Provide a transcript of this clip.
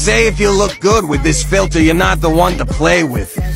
say if you look good with this filter, you're not the one to play with.